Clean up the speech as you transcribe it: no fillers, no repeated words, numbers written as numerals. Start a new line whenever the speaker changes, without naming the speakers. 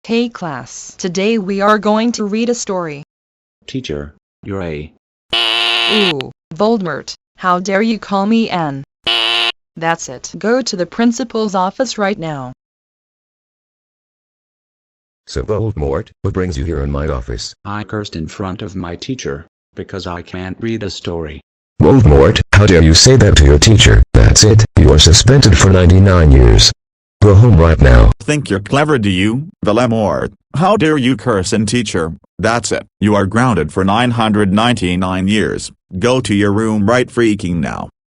Hey class, today we are going to read a story.
Teacher, you're a...
Ooh, Voldemort, how dare you call me Anne? That's it. Go to the principal's office right now.
So Voldemort, what brings you here in my office?
I cursed in front of my teacher, because I can't read a story.
Voldemort, how dare you say that to your teacher? That's it, you are suspended for 99 years. Go home right now.
Think you're clever, do you, Voldemort? How dare you curse in teacher? That's it, you are grounded for 999 years. Go to your room right freaking now.